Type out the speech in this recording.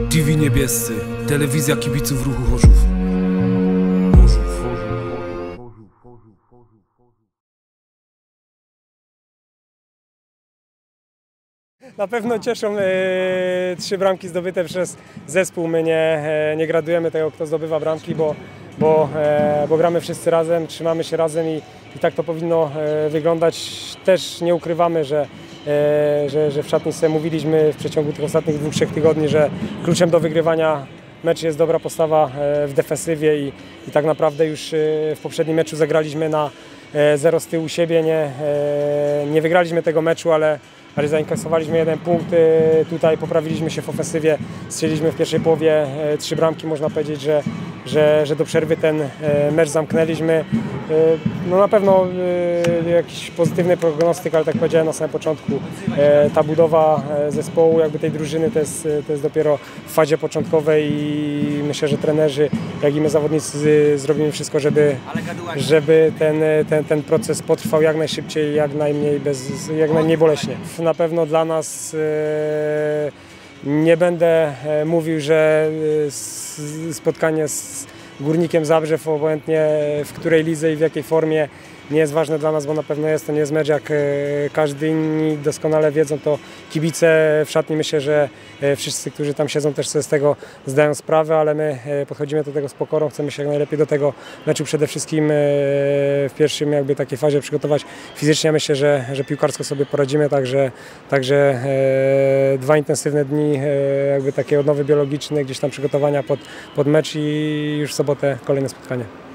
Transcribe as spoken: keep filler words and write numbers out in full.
T V Niebiescy, telewizja kibiców ruchu Chorzów. Chorzów. Na pewno cieszą e, trzy bramki zdobyte przez zespół. My nie, e, nie gradujemy tego, kto zdobywa bramki, bo, bo, e, bo gramy wszyscy razem, trzymamy się razem i, i tak to powinno e, wyglądać. Też nie ukrywamy, że, e, że, że w szatni sobie mówiliśmy w przeciągu tych ostatnich dwóch, trzech tygodni, że kluczem do wygrywania meczu jest dobra postawa e, w defensywie i, i tak naprawdę już e, w poprzednim meczu zagraliśmy na e, zero z tyłu siebie. Nie, e, nie wygraliśmy tego meczu, ale ale zainkasowaliśmy jeden punkt, tutaj poprawiliśmy się w ofensywie, strzeliliśmy w pierwszej połowie trzy bramki, można powiedzieć, że, że, że do przerwy ten mecz zamknęliśmy. No na pewno jakiś pozytywny prognostyk, ale tak powiedziałem na samym początku, ta budowa zespołu, jakby tej drużyny to jest, to jest dopiero w fazie początkowej i myślę, że trenerzy, jak i my zawodnicy zrobimy wszystko, żeby, żeby ten, ten, ten proces potrwał jak najszybciej, jak najmniej, bez, jak najmniej boleśnie. Na pewno dla nas nie będę mówił, że spotkanie z Górnikiem Zabrzew, obojętnie w której lidze i w jakiej formie, nie jest ważne dla nas, bo na pewno jest to nie jest mecz jak każdy inni doskonale wiedzą, to kibice w szatni, myślę, że wszyscy, którzy tam siedzą, też sobie z tego zdają sprawę, ale my podchodzimy do tego z pokorą, chcemy się jak najlepiej do tego meczu przede wszystkim w pierwszym jakby takiej fazie przygotować fizycznie. Myślę, że, że piłkarsko sobie poradzimy, także, także dwa intensywne dni, jakby takie odnowy biologiczne, gdzieś tam przygotowania pod, pod mecz i już w sobotę kolejne spotkanie.